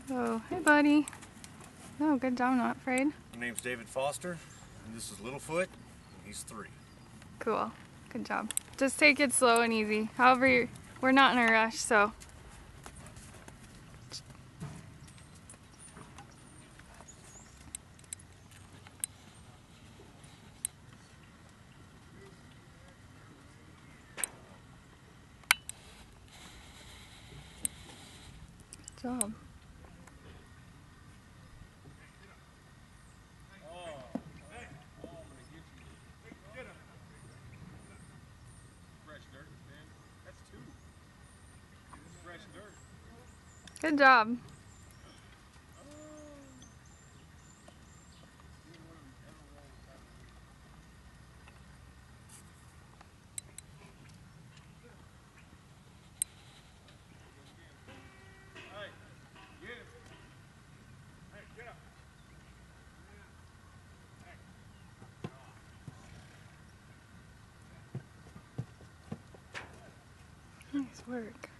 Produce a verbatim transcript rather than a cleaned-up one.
Oh, hey buddy. Oh, good job, not afraid. My name's David Foster, and this is Littlefoot, and he's three. Cool. Good job. Just take it slow and easy. However, you're, we're not in a rush, so. Good job. Good job. Nice work.